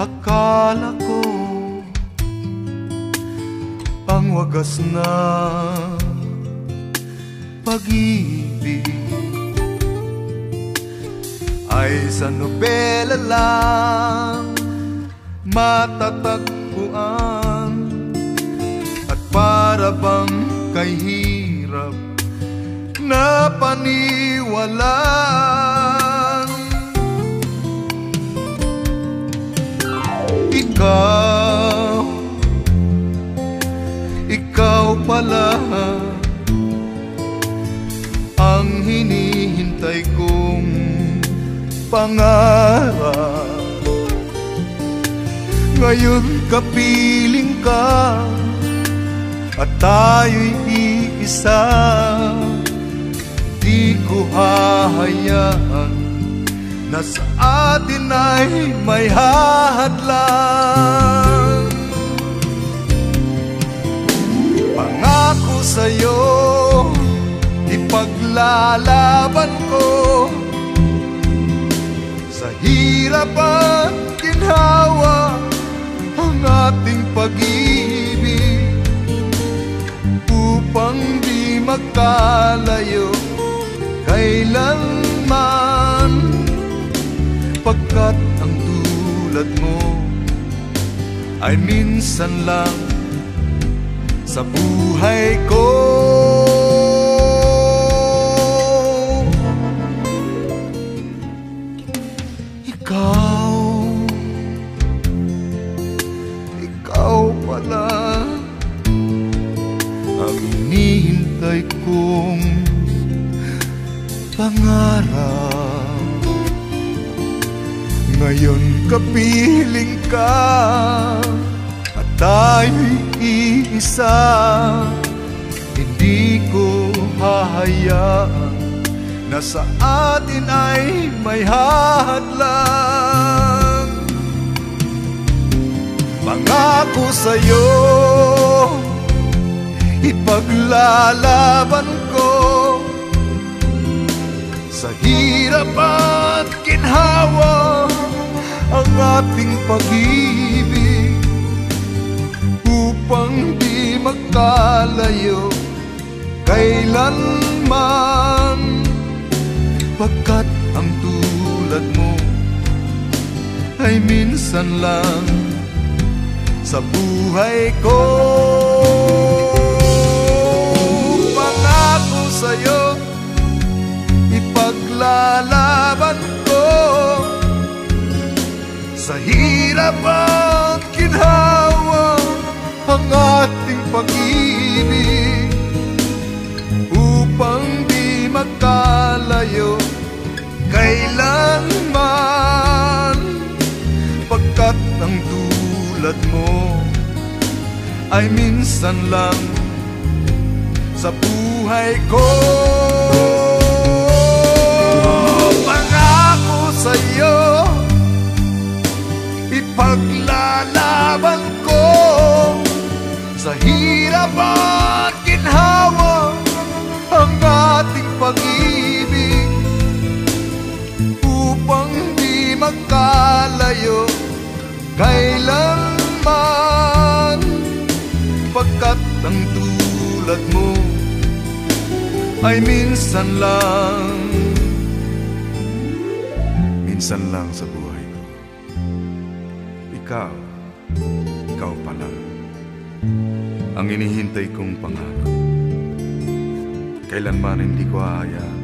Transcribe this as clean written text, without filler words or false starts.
Akala ko ang wagas na pag-ibig ay sa nobela lang matatagpuan, at para bang kay hirap na paniwalaan. Ikaw pala ang hinihintay kong pangarap. Ngayon kapiling ka at tayo'y iisa. Di ko hahayaan na sa atin ay may hahadlang. Pangako sa'yo, ipaglalaban ko sa hirap at ginhawa ang ating pag-ibig, upang di magkalayo kailanman, pagkat ang tulad mo ay minsan lang sa buhay ko. Ikaw pala ang hinihintay kong pangarap. Ngayon kapiling ka at tayo'y iisa. Hindi ko hahayaan na sa atin ay may hadlang. Pangako sa'yo, ipaglalaban ko sa hirap at ginhawa ang ating pag-ibig, upang di magkalayo kailanman, pagkat ang tulad mo ay minsan lang sa buhay ko. Pangako sa'yo, ipaglalaban ko sa hirap at ginhawa ang ating pag-ibig, upang di magkalayo kailanman, pagkat ang tulad mo ay minsan lang sa buhay ko. Pangako sa'yo, ipaglalaban ko sa hirap at ginhawa ang ating pag-ibig, upang di magkalayo kailanman, pagkat ang tulad mo ay minsan lang sa buhay ko. Ikaw pala ang inihintay kong pangarap. Kailanman hindi ko hahayaan